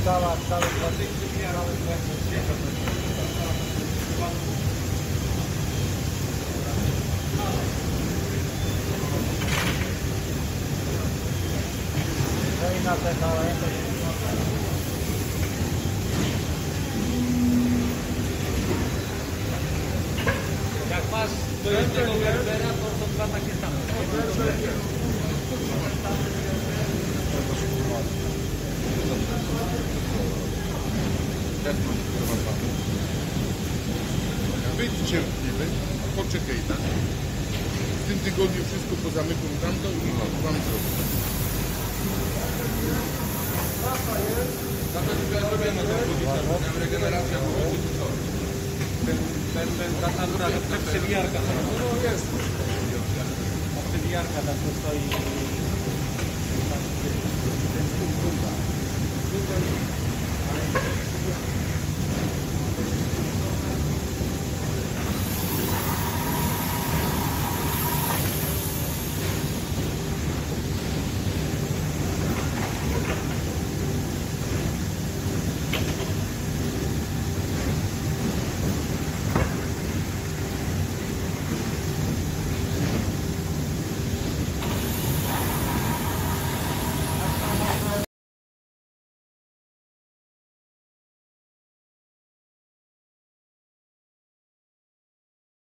cały no i na TVN to się jak masz do jednego Werbera, to są dwa takie same. Być cierpliwy, poczekaj tak. W tym tygodniu wszystko pozamykam tamto i wam zrobię. Regeneracja ta natura, przewijarka. No jest. Przewijarka tam tu stoi.